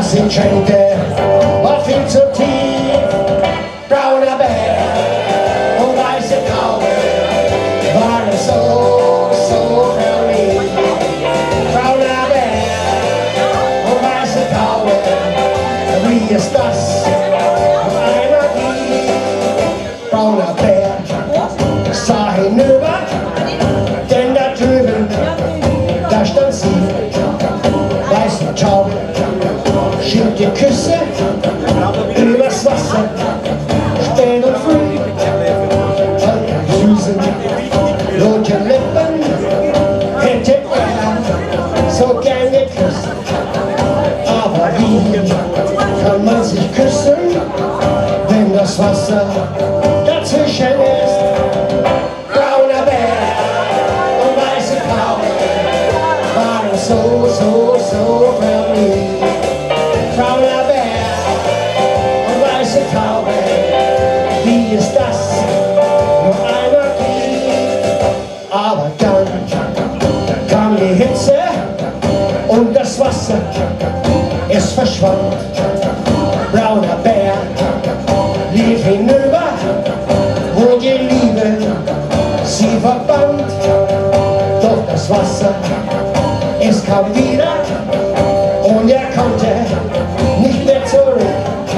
Sie tränkte, war viel zu tief. Brauner Bär und weiße Taube waren so verliebt. Brauner Bär und weiße Taube, wie ist das auf einer Gier? Brauner Bär sah hinüber, denn da drüben, da stand sie. Weiße Taube schiebt die Küsse übers Wasser, still und früh. Füßen, rote Lippen, hätte er so gern geküsst. Aber wie kann man sich küssen, wenn das Wasser dazwischen ist? Brauner Bär und weiße Taube waren so verliebt. Brauner Bär und weiße Taube, wie ist das? Nur einmal gibt. Aber dann kam die Hitze und das Wasser, es verschwand. Brauner Bär lief hinüber, wo die Liebe sie verband. Doch das Wasser, es kam wieder und er konnte nicht mehr zurück.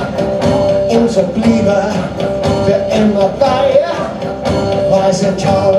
Und so blieb er für immer bei ihr, weiße Taube.